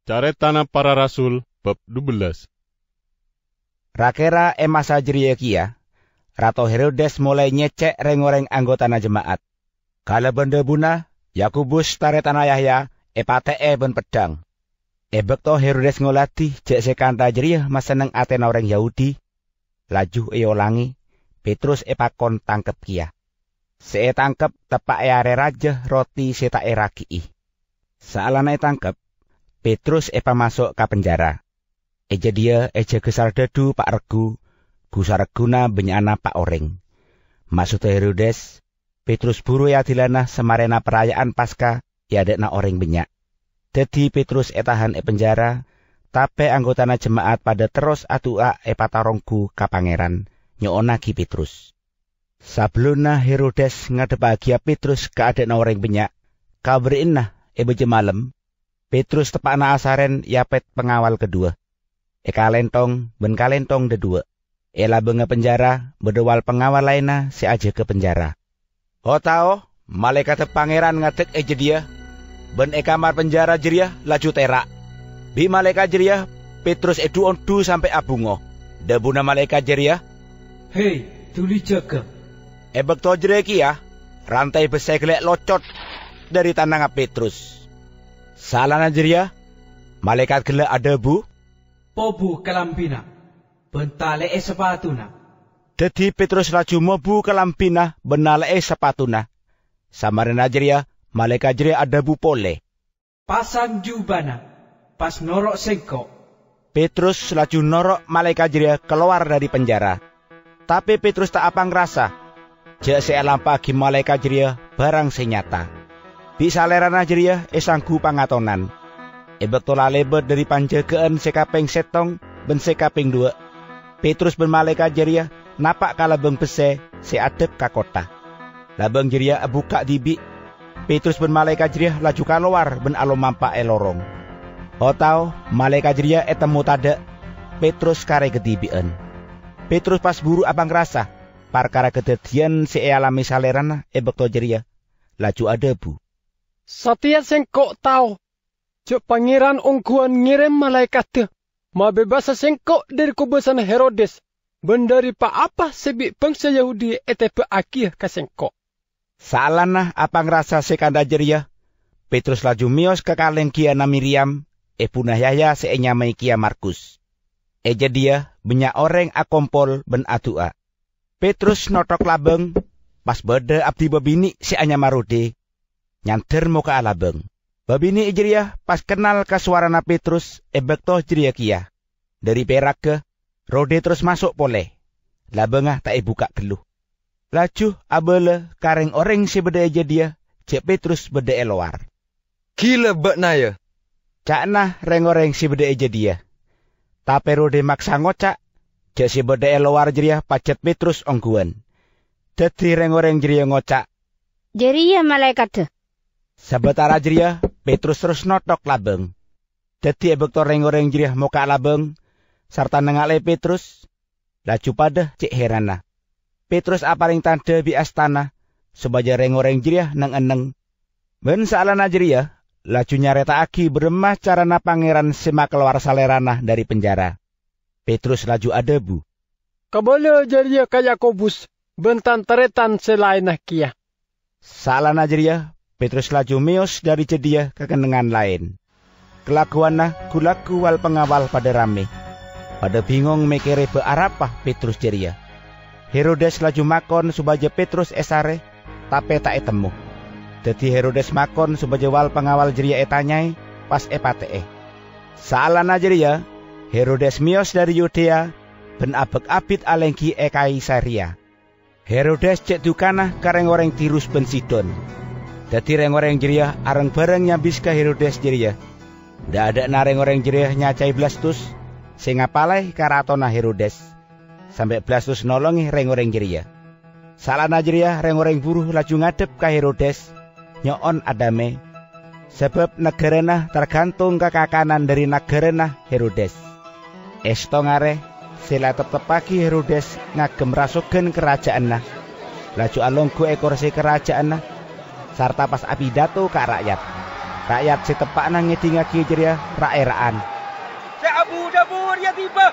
Caretana para Rasul bab 12. Rakera masa jeria kia, Rato Herodes mulai nyecek reng-oreng anggotana jemaat. Kala benda buna, Yakubus taretana Yahya, patee ben pedang. Bekto Herodes ngolati jek sekanta jeria maseneng atena orang Yahudi. Laju eolangi, Petrus pakon tangkep kia. Tangkep tepak are raja roti seta rakii. Saalana tangkep, Petrus masuk ke penjara. Dia gesar dedu Pak Regu, busa reguna benyana Pak Oreng. Maksud Herodes, Petrus buru ya dilana semarena perayaan Paskah ya dekna Oreng benyak. Jadi Petrus tahan penjara, tapi anggotana jemaat pada terus atua patarongku ka pangeran, nyoona ki Petrus. Sabluna Herodes ngadepagia Petrus ka adekna Oreng benyak, kaberin nah beje malam. Petrus tepakna asaren yapet pengawal kedua. Kalentong ben kalentong dedua. Labenge penjara bedewal pengawal lainna si aja ke penjara. Tao, malaikat pangeran ngatek dia. Ben kamar penjara jeria laju terak. Bi malaikat jeria Petrus ondu sampai abungo. Debuna malaikat jeria. Hei, tuli jaga. Bekto jeria kia, rantai besi gelek locot dari tanang Petrus. Salana jeria, malaikat gelek ada bu. Pobu kelampina, bentale sepatuna. Jadi Petrus laju mobu kelampina benale sepatuna. Samarena jeria, malaikat jeria ada bu pole. Pasang jubana, pas norok sengkok. Petrus laju norok malaikat jeria keluar dari penjara. Tapi Petrus tak apa ngerasa. Jek seelam pagi malaikat jeria barang senyata. Bisa lerana jeria sangku pangatonan. Bekto lalebet dari panjagaan sekapeng setong ben sekapeng dua. Petrus ben malaikat jeria napak kalabeng bese seadep ka kota. Labeng jeria buka dibi. Petrus ben malaikat jeria laju keluar ben alo mampak elorong. Tau malaikat jeria temu tada. Petrus kare gedibien. Petrus pas buru abang rasa. Parkara kedadian alami salerana bekto jeria laju ada bu. Satya sengkok tau, cuk pangeran ongkuan ngirim malaikat tu, mabebasa sengkok dari kubusan Herodes, bendari pa apa sebik bangsa Yahudi etepe akhir ke sengkok. Saalana apa ngerasa sekanda jeria, Petrus laju mios ke kaleng kia na Miriam, punah Yahya senyamai kia Markus. Dia banyak orang akompol ben atua. Petrus notok labeng, pas beda abdi babini si anya marode. Nyanter muka alabeng. Babini jeria pas kenal ke suarana Petrus bekto jeria kia. Dari perak ke, rode terus masuk pole. Labengah tak buka geluh. Laju abele kareng orang si beda dia, cek Petrus beda eluar. Gila bak naya. Cak nah reng-oreng si beda dia. Tapi rode maksa ngocak, cek si beda eluar jeria pacet Petrus ongguan. Jadi reng-oreng jeria ngocak. Jeria malaikat tu. Sebentar jeria, Petrus terus notok labeng. Jadi bekto reng-oreng jeria muka labeng, serta nengale Petrus, laju pada cek herana. Petrus aparing tanda bi astana, sebaja reng-oreng jeria neng eneng. Ben saalana jeria, laju nyareta aki beremah carana pangeran sema keluar salerana dari penjara. Petrus laju ada bu. Kabole jeria ka Yakobus, bentan teretan selain kia. Saalana jeria, Petrus laju mios dari jedia ke kenengan lain. Kelakuanna kulaku wal pengawal pada rame. Pada bingung mikire be arapah Petrus jeria. Herodes laju makon subaja Petrus esare, tapi tak etemu. Jadi Herodes makon subaja wal pengawal jeria etanyai pas patee. Saalana jeria, Herodes mios dari Yudea, ben abek abit alengki Kaisaria. Herodes cek dukana kareng orang Tirus ben Sidon. Dadi reng-oreng jeria areng bareng nyambis ke Herodes jeria. Ndak ada nareng orang jeria nyacai Blastus, sing ngapalai karatona Herodes. Sampai Blastus nolongi reng-oreng jeria. Salana jeria reng-oreng buruh laju ngadep ke Herodes, nyoon adame. Sebab negarana tergantung kekakanan dari negarana Herodes. Esto ngare, sila tetepaki Herodes ngagem rasuken kerajaanna. Laju alongku ekor si kerajaanna. Sarta pas apidato ke rakyat. rakyat sitepak nang ngedingake jeria raeraan. Abu Dabur ya tiba.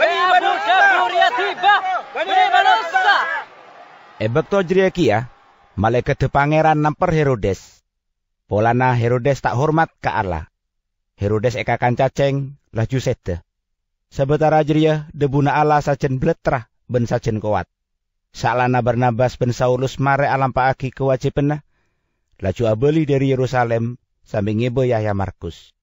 Bani Manusa. Ebekto jeria kia, malaikat pangeran namper Herodes. Polana Herodes tak hormat ka Allah. Herodes ekakan caceng, laju sede. Sebetara jeria debuna Allah sajen bletrah ben sajen kuat. Salana Barnabas ben Saulus mare alampaaki kewajibanna. Laju abeli dari Yerusalem sambil ngebe Yahya Markus.